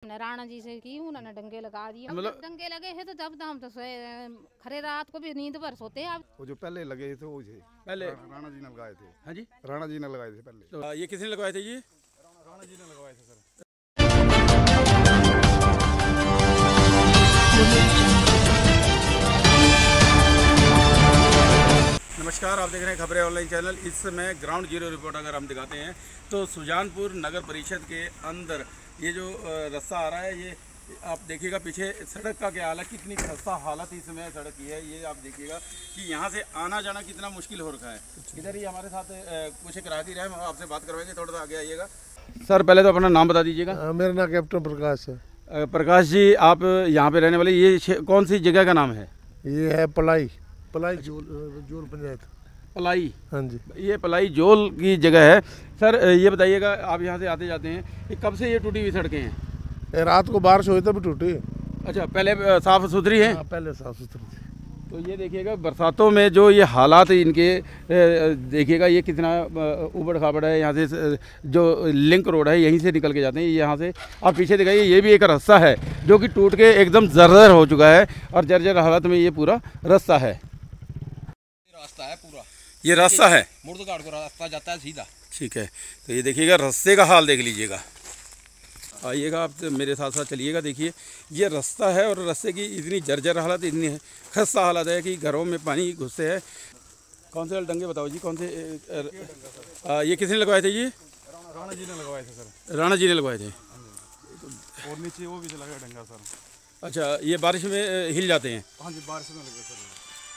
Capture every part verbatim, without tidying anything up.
हमने राणा जी से की, उन्होंने डंगे लगा दिए। मतलब डंगे लगे हैं तो जब हम तो सोए खरे रात को भी नींद भर सोते हैं। वो जो पहले लगे थे वो थे पहले राणा जी ने लगाए थे। हाँ जी, राणा जी ने लगाए थे पहले। तो ये किसने लगवाए थे? ये राणा जी ने लगवाए थे सर। नमस्कार, आप देख रहे हैं खबरें ऑनलाइन चैनल। इस समय ग्राउंड जीरो रिपोर्ट अगर हम दिखाते हैं तो सुजानपुर नगर परिषद के अंदर ये जो रास्ता आ रहा है, ये आप देखिएगा पीछे सड़क का क्या हालत, कितनी खस्ता हालत इस समय सड़क की है। ये आप देखिएगा कि यहाँ से आना जाना कितना मुश्किल हो रखा है। इधर ही हमारे साथ कुछ राहगीर है, हम आपसे बात करवाएंगे। थोड़ा सा आगे आइएगा सर। पहले तो अपना नाम बता दीजिएगा। मेरा नाम कैप्टन प्रकाश है। प्रकाश जी, आप यहाँ पे रहने वाले, ये कौन सी जगह का नाम है? ये है पलाई पलाई जोल जोल पंचायत पलाई। हाँ जी, ये पलाई जोल की जगह है। सर ये बताइएगा, आप यहाँ से आते जाते हैं, ये कब से ये टूटी हुई सड़कें हैं? ये रात को बारिश हुई तभी टूटी। अच्छा, पहले साफ़ सुथरी है? हाँ, पहले साफ सुथरी थी। तो ये देखिएगा बरसातों में जो ये हालात इनके, देखिएगा ये कितना उबड़ खाबड़ है। यहाँ से जो लिंक रोड है यहीं से निकल के जाते हैं। यहाँ से आप पीछे दिखाइए, ये भी एक रास्ता है जो कि टूट के एकदम जर्जर हो चुका है और जर्जर हालत में ये पूरा रास्ता है। रास्ता है पूरा, ये रास्ता है, मुर्दघाट को रास्ता जाता है सीधा। ठीक है, तो ये देखिएगा रास्ते का हाल देख लीजिएगा। आइएगा आप मेरे साथ साथ चलिएगा। देखिए ये रास्ता है और रास्ते की इतनी जर्जर हालत, इतनी है खस्ता हालत है कि घरों में पानी घुसते हैं। कौन से डंगे बताओ जी, कौन से? आ, ये किसने लगवाए थे? ये राणा जी ने लगवाए थे सर। राणा जी ने लगवाए थे। और नीचे वो भी लगा डंगा सर। अच्छा, ये बारिश में हिल जाते हैं? हाँ जी, बारिश में लगे सर।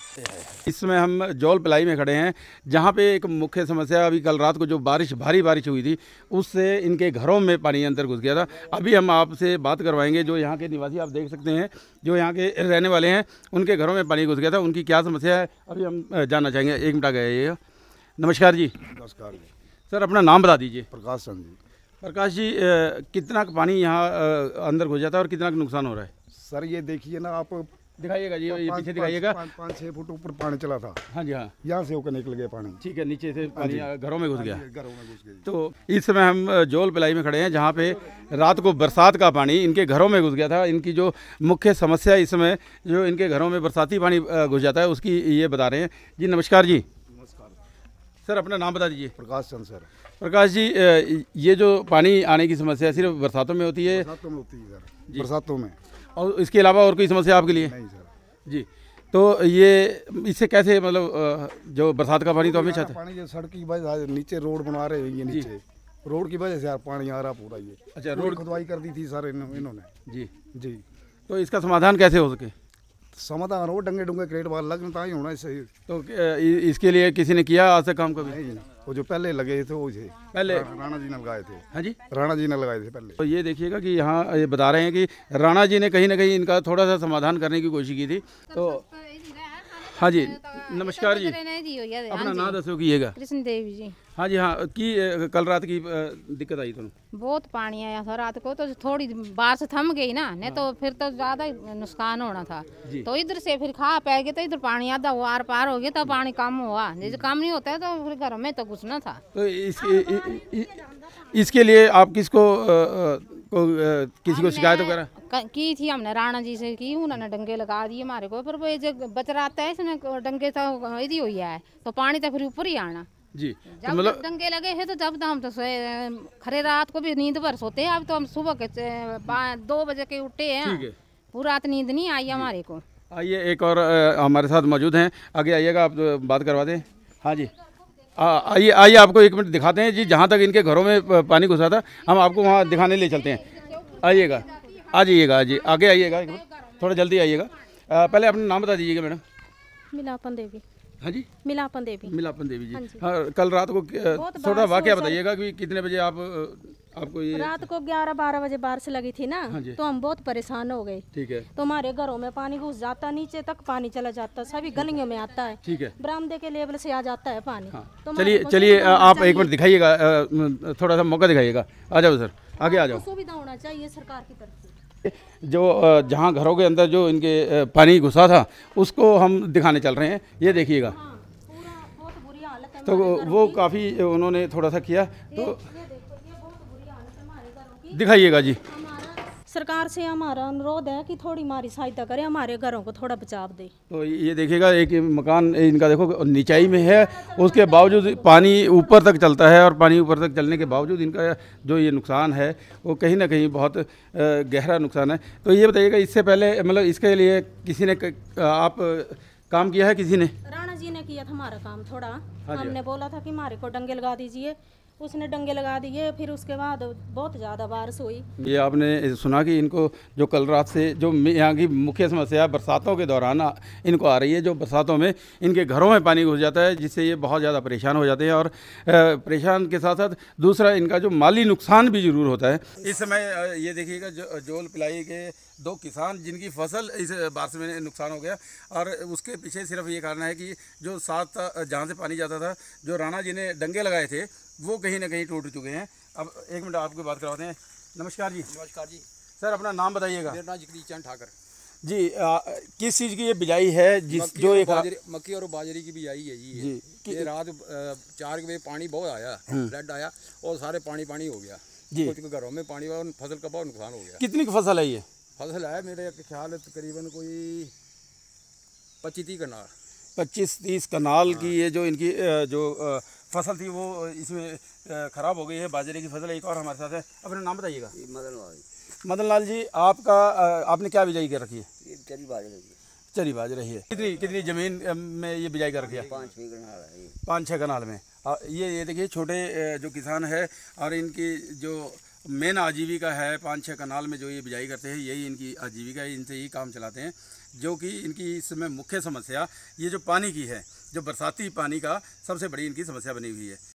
इसमें हम जोल पलाई में खड़े हैं, जहाँ पे एक मुख्य समस्या, अभी कल रात को जो बारिश भारी बारिश हुई थी उससे इनके घरों में पानी अंदर घुस गया था। अभी हम आपसे बात करवाएंगे जो यहाँ के निवासी, आप देख सकते हैं जो यहाँ के रहने वाले हैं, उनके घरों में पानी घुस गया था। उनकी क्या समस्या है अभी हम जानना चाहेंगे। एक मिनट आ गए। नमस्कार जी। नमस्कार जी। सर अपना नाम बता दीजिए। प्रकाश चंद जी। प्रकाश जी, कितना पानी यहाँ अंदर घुस जाता है और कितना नुकसान हो रहा है? सर ये देखिए ना, आप दिखाइएगा जी, ये पीछे दिखाइएगा। पाँच छः फुट ऊपर पानी चला था। हाँ जी, हाँ, यहाँ से होकर निकल गया पानी। ठीक है, नीचे से पानी घरों में घुस गया। घरों में घुस गया। तो इस समय हम जोल पलाई में खड़े हैं, जहाँ पे रात को बरसात का पानी इनके घरों में घुस गया था। इनकी जो मुख्य समस्या इस समय, जो इनके घरों में बरसाती पानी घुस जाता है, उसकी ये बता रहे हैं जी। नमस्कार जी। नमस्कार सर अपना नाम बता दीजिए। प्रकाश चंद सर। प्रकाश जी, ये जो पानी आने की समस्या सिर्फ बरसातों में होती है? बरसातों में होती है सर, बरसातों में। और इसके अलावा और कोई समस्या आपके लिए? नहीं सर जी। तो ये इससे कैसे, मतलब जो बरसात का पानी तो हमेशा था, पानी जो सड़क की वजह नीचे रोड बना रहे हैं, ये नीचे रोड की वजह से यार पानी आ रहा पूरा। ये अच्छा, रोड खुदवाई कर दी थी सर इन्होंने। जी जी। तो इसका समाधान कैसे हो सके? समाधान हो, डंगे डुंगे क्रेट बार लगना ही होना इससे। तो इसके लिए किसी ने किया आज तक काम? कभी नहीं, वो जो पहले लगे थे वो थे पहले राणा जी ने लगाए थे। हाँ जी, राणा जी ने लगाए थे पहले। तो ये देखिएगा कि यहाँ ये बता रहे हैं कि राणा जी ने कहीं ना कहीं इनका थोड़ा सा समाधान करने की कोशिश की थी। तो हाँ जी, नमस्कार जी। अपना नाम दसो कीजिएगा। कृष्ण देवी जी। हाँ जी, हाँ, की कल रात की दिक्कत आई तुम? बहुत पानी आया था रात को, तो थोड़ी बारिश थम गई ना, नहीं तो फिर तो ज्यादा नुकसान होना था। तो इधर से फिर खा पै गए, तो इधर पानी आधा वो आर पार हो गया, तो पानी कम हुआ। जैसे कम नहीं होता है तो फिर घर में तो घुसना था। तो इस, इसके लिए आप किसको को, किसी को शिकायत वगैरह की थी? हमने राणा जी से की, उन्होंने डंगे लगा दिए हमारे को। पर वो जो बच रहा है इसमें डंगे तो इधी हुई है, तो पानी तो फिर ऊपर ही आना जी। जब तो मतलब डंगे लगे हैं तो जब तो हम तो सोए खरे रात को भी नींद भर सोते हैं। अब तो हम सुबह के दो बजे के उठे हैं, पूरा रात नींद नहीं आई हमारे को। आइए, एक और हमारे साथ मौजूद हैं, आगे आइएगा, आप बात करवा दें। हाँ जी, आइए आइए, आपको एक मिनट दिखाते हैं जी। जहाँ तक इनके घरों में पानी घुसा था, हम आपको वहाँ दिखाने ले चलते हैं। आइएगा, आ जाइएगा जी, आगे आइएगा, थोड़ा जल्दी आइएगा। पहले अपना नाम बता दीजिएगा मैडम। मिलापन देवी। हाँ जी, मिलापन देवी। मिलापन देवी जी। हाँ, कल रात को थोड़ा वाकया बताइएगा कि कितने बजे आप आपको ये? रात को ग्यारह बारह बजे बारिश लगी थी ना, तो हम बहुत परेशान हो गए। ठीक है। तो हमारे घरों में पानी घुस जाता, नीचे तक पानी चला जाता, सभी गलियों में आता है। ठीक है। बरामदे के लेवल से आ जाता है पानी। तो चलिए चलिए, आप एक मिनट दिखाइएगा, थोड़ा सा मौका दिखाइएगा। आ जाओ सर, आगे आ जाओ। सुविधा होना चाहिए सरकार की तरफ से। जो जहाँ घरों के अंदर जो इनके पानी घुसा था उसको हम दिखाने चल रहे हैं। ये देखिएगा, तो वो काफ़ी उन्होंने थोड़ा सा किया, तो दिखाइएगा जी। सरकार से हमारा अनुरोध है कि थोड़ी हमारी सहायता करे, हमारे घरों को थोड़ा बचाव दे। तो ये देखिएगा एक मकान इनका देखो निचाई में है, उसके बावजूद पानी ऊपर तक चलता है और पानी ऊपर तक चलने के बावजूद इनका जो ये नुकसान है वो कहीं ना कहीं बहुत गहरा नुकसान है। तो ये बताइएगा, इससे पहले मतलब इसके लिए किसी ने आप काम किया है? किसी ने? राणा जी ने किया था हमारा काम थोड़ा। हाँ हमने बोला था कि हमारे को डंगे लगा दीजिए, उसने डंगे लगा दिए। फिर उसके बाद बहुत ज़्यादा बारिश हुई। ये आपने सुना कि इनको जो कल रात से जो यहाँ की मुख्य समस्या बरसातों के दौरान इनको आ रही है, जो बरसातों में इनके घरों में पानी घुस जाता है, जिससे ये बहुत ज़्यादा परेशान हो जाते हैं और परेशान के साथ साथ दूसरा इनका जो माली नुकसान भी ज़रूर होता है। इस समय ये देखिएगा जो जोल पिलाई के दो किसान जिनकी फसल इस बारिश में नुकसान हो गया, और उसके पीछे सिर्फ ये कारण है कि जो साथ जहाँ से पानी जाता था, जो राणा जी ने डंगे लगाए थे, वो कहीं ना कहीं टूट चुके हैं। अब एक मिनट आपकी बात करवाते हैं। नमस्कार जी। नमस्कार जी। सर अपना नाम बताइएगा। मेरा नाम जगदीश चंद ठाकर जी। आ, किस चीज़ की ये बिजाई है? जिस जो एक मक्की और बाजरे की बिजाई है जी। जी कि ये रात चार बजे पानी बहुत आया, फ्लड आया और सारे पानी पानी हो गया जी। कुछ घरों में पानी और फसल का बहुत नुकसान हो गया। कितनी फसल है ये? फसल है मेरे ख्याल है तकरीबन कोई पच्चीस तीस कनाल पच्चीस तीस कनाल की ये जो इनकी जो फसल थी वो इसमें ख़राब हो गई है, बाजरे की फसल। एक और हमारे साथ है, अपना नाम बताइएगा। मदन लाल। मदन लाल जी, आपका आपने क्या बिजाई कर रखी है? ये चरी बाजरे की। चरी बाज रही है। कितनी कितनी ज़मीन में ये बिजाई कर रखी है? पाँच छः कनाल है। पाँच छः कनाल में। ये ये देखिए छोटे जो किसान है और इनकी जो मेन आजीविका है, पाँच छः कनाल में जो ये बिजाई करते हैं, यही इनकी आजीविका है, इनसे ही काम चलाते हैं। जो कि इनकी इस समय मुख्य समस्या ये जो पानी की है, जो बरसाती पानी का सबसे बड़ी इनकी समस्या बनी हुई है।